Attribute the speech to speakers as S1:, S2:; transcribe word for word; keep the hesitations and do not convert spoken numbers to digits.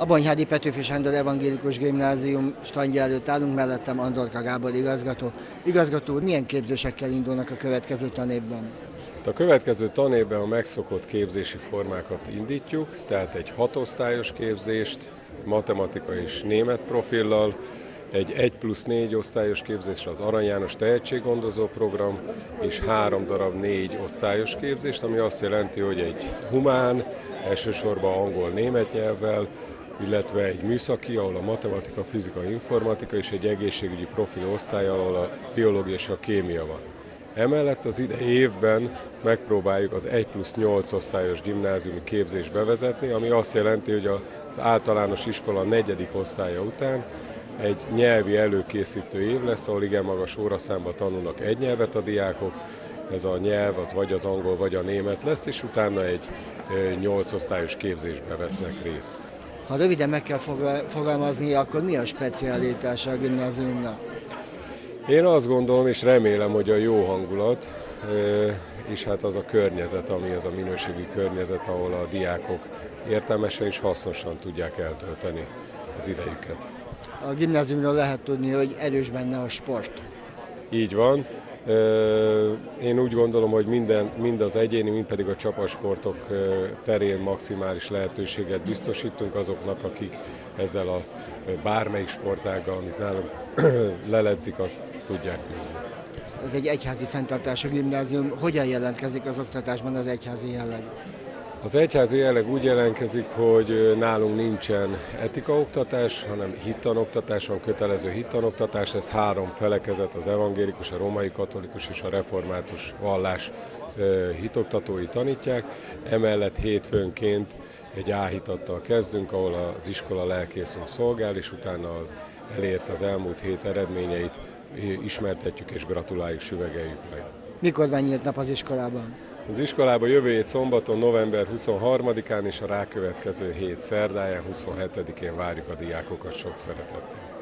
S1: A Bonyhádi Petőfi Sándor Evangélikus Gimnázium standja előtt állunk, mellettem Andorka Gábor igazgató. Igazgató úr, milyen képzésekkel indulnak a következő tanévben?
S2: A következő tanévben a megszokott képzési formákat indítjuk, tehát egy hatosztályos képzést, matematika és német profillal, egy egy plusz négy osztályos képzésre az Arany János tehetséggondozó program, és három darab négy osztályos képzést, ami azt jelenti, hogy egy humán, elsősorban angol-német nyelvvel, illetve egy műszaki, ahol a matematika, fizika, informatika, és egy egészségügyi profil osztály, ahol a biológia és a kémia van. Emellett az idei évben megpróbáljuk az egy plusz nyolc osztályos gimnáziumi képzést bevezetni, ami azt jelenti, hogy az általános iskola negyedik osztálya után egy nyelvi előkészítő év lesz, ahol igen magas óraszámban tanulnak egy nyelvet a diákok, ez a nyelv az vagy az angol, vagy a német lesz, és utána egy nyolc osztályos képzésbe vesznek részt.
S1: Ha röviden meg kell fogalmazni, akkor mi a specialitása a gimnáziumnak?
S2: Én azt gondolom és remélem, hogy a jó hangulat, és hát az a környezet, ami az a minőségi környezet, ahol a diákok értelmesen és hasznosan tudják eltölteni az idejüket.
S1: A gimnáziumról lehet tudni, hogy erős benne a sport.
S2: Így van. Én úgy gondolom, hogy minden, mind az egyéni, mind pedig a csapatsportok terén maximális lehetőséget biztosítunk azoknak, akik ezzel a bármelyik sportággal, amit nálunk leledzik, azt tudják űzni.
S1: Ez egy egyházi fenntartású gimnázium. Hogyan jelentkezik az oktatásban az egyházi jelleg?
S2: Az egyházi jelleg úgy jelentkezik, hogy nálunk nincsen etikaoktatás, hanem hittanoktatás, van kötelező hittanoktatás, ez három felekezet, az evangélikus, a római katolikus és a református vallás hitoktatói tanítják. Emellett hétfőnként egy áhítattal kezdünk, ahol az iskola lelkészünk szolgál, és utána az elért az elmúlt hét eredményeit ismertetjük és gratuláljuk, süvegeljük meg.
S1: Mikor van nyílt nap az iskolában?
S2: Az iskolában jövő hét szombaton, november huszonharmadikán és a rákövetkező hét szerdáján, huszonhetedikén várjuk a diákokat sok szeretettel.